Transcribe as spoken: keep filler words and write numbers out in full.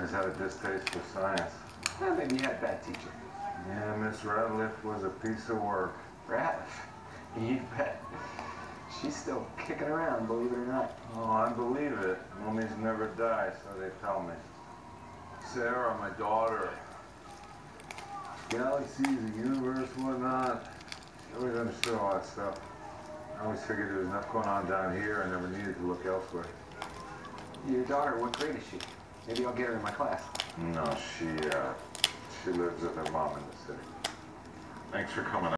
always had a distaste for science. Well, maybe you had a bad teacher. Yeah, Miss Ratliff was a piece of work. Ratliff? You bet. She's still kicking around, believe it or not. Oh, I believe it. Mummies never die, so they tell me. Sarah, my daughter, galaxies, the universe, whatnot. She always understood all that stuff. I always figured there was enough going on down here. I never needed to look elsewhere. Your daughter, what grade is she? Maybe I'll get her in my class. No, she, uh, she lives with her mom in the city. Thanks for coming.